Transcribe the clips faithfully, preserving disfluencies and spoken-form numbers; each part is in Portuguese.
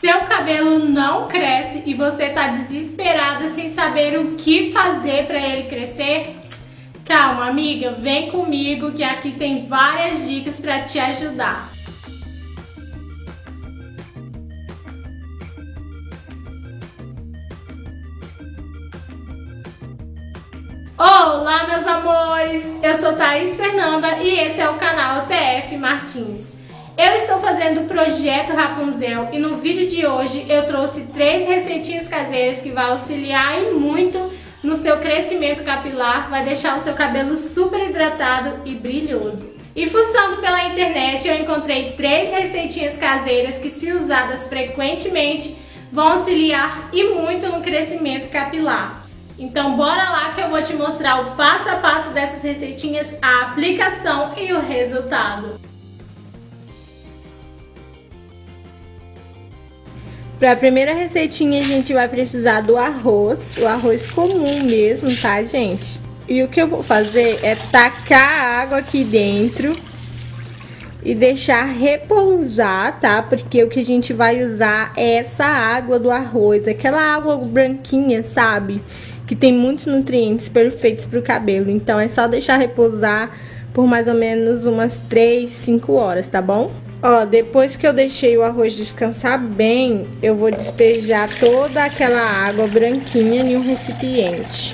Seu cabelo não cresce e você tá desesperada sem saber o que fazer para ele crescer? Calma, amiga, vem comigo que aqui tem várias dicas para te ajudar. Olá, meus amores! Eu sou Thaís Fernanda e esse é o canal T F Martins. Eu estou fazendo o projeto Rapunzel e no vídeo de hoje eu trouxe três receitinhas caseiras que vai auxiliar e muito no seu crescimento capilar, vai deixar o seu cabelo super hidratado e brilhoso. E fuçando pela internet eu encontrei três receitinhas caseiras que, se usadas frequentemente, vão auxiliar e muito no crescimento capilar. Então bora lá que eu vou te mostrar o passo a passo dessas receitinhas, a aplicação e o resultado. Para a primeira receitinha a gente vai precisar do arroz, o arroz comum mesmo, tá, gente? E o que eu vou fazer é tacar a água aqui dentro e deixar repousar, tá? Porque o que a gente vai usar é essa água do arroz, aquela água branquinha, sabe? Que tem muitos nutrientes perfeitos para o cabelo. Então é só deixar repousar por mais ou menos umas três, cinco horas, tá bom? Ó, depois que eu deixei o arroz descansar bem, eu vou despejar toda aquela água branquinha em um recipiente.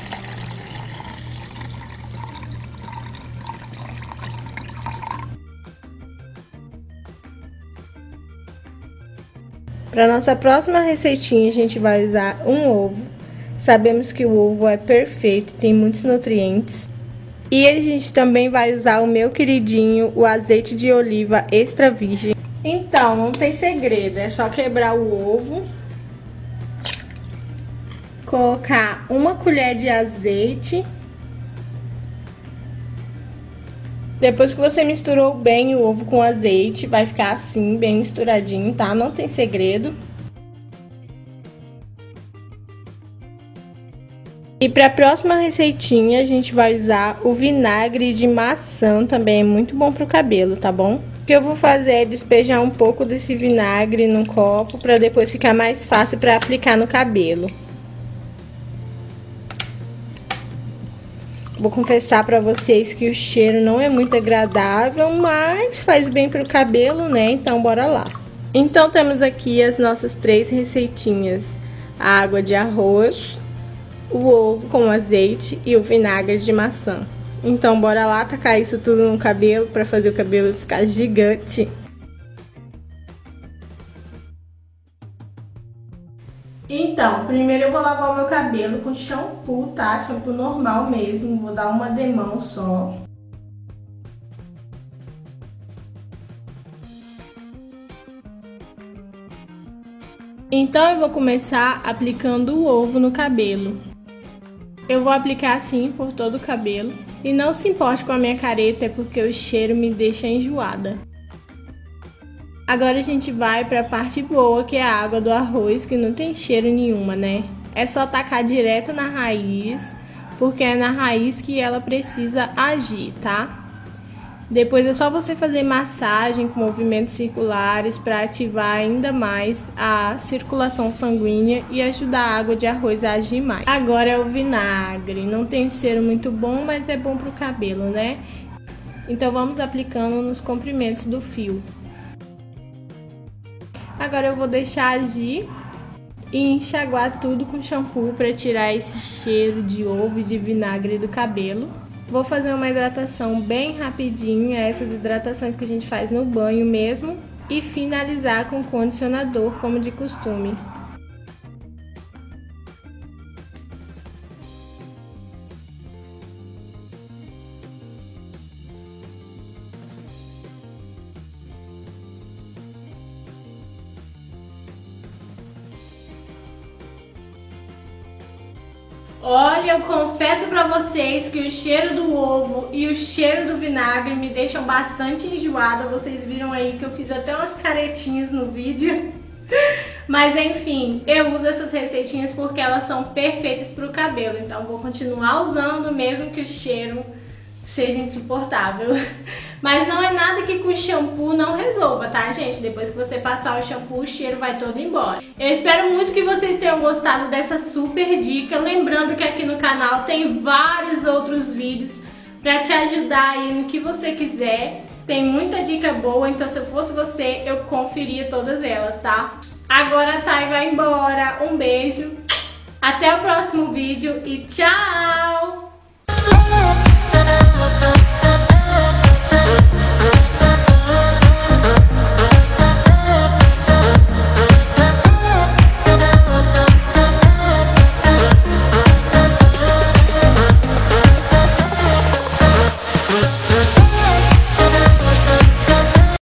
Para nossa próxima receitinha, a gente vai usar um ovo. Sabemos que o ovo é perfeito, tem muitos nutrientes. E a gente também vai usar o meu queridinho, o azeite de oliva extra virgem. Então, não tem segredo, é só quebrar o ovo, colocar uma colher de azeite. Depois que você misturou bem o ovo com o azeite, vai ficar assim, bem misturadinho, tá? Não tem segredo. E para a próxima receitinha, a gente vai usar o vinagre de maçã, também é muito bom para o cabelo, tá bom? O que eu vou fazer é despejar um pouco desse vinagre no copo, para depois ficar mais fácil para aplicar no cabelo. Vou confessar para vocês que o cheiro não é muito agradável, mas faz bem para o cabelo, né? Então, bora lá. Então, temos aqui as nossas três receitinhas. A água de arroz, o ovo com azeite e o vinagre de maçã. Então bora lá tacar isso tudo no cabelo para fazer o cabelo ficar gigante. Então, primeiro eu vou lavar o meu cabelo com shampoo, tá? Shampoo normal mesmo, vou dar uma demão só. Então eu vou começar aplicando o ovo no cabelo. Eu vou aplicar assim por todo o cabelo. E não se importe com a minha careta, é porque o cheiro me deixa enjoada. Agora a gente vai para a parte boa, que é a água do arroz, que não tem cheiro nenhuma, né? É só tacar direto na raiz, porque é na raiz que ela precisa agir, tá? Depois é só você fazer massagem com movimentos circulares para ativar ainda mais a circulação sanguínea e ajudar a água de arroz a agir mais. Agora é o vinagre. Não tem cheiro muito bom, mas é bom para o cabelo, né? Então vamos aplicando nos comprimentos do fio. Agora eu vou deixar agir e enxaguar tudo com shampoo para tirar esse cheiro de ovo e de vinagre do cabelo. Vou fazer uma hidratação bem rapidinha, essas hidratações que a gente faz no banho mesmo, e finalizar com condicionador, como de costume. Olha, eu confesso pra vocês que o cheiro do ovo e o cheiro do vinagre me deixam bastante enjoada. Vocês viram aí que eu fiz até umas caretinhas no vídeo. Mas enfim, eu uso essas receitinhas porque elas são perfeitas pro cabelo. Então vou continuar usando mesmo que o cheiro seja insuportável. Mas não é nada que com shampoo não resolva, tá, gente? Depois que você passar o shampoo, o cheiro vai todo embora. Eu espero muito que vocês tenham gostado dessa super dica. Lembrando que aqui no canal tem vários outros vídeos pra te ajudar aí no que você quiser. Tem muita dica boa, então se eu fosse você, eu conferia todas elas, tá? Agora a Thay vai embora. Um beijo, até o próximo vídeo e tchau!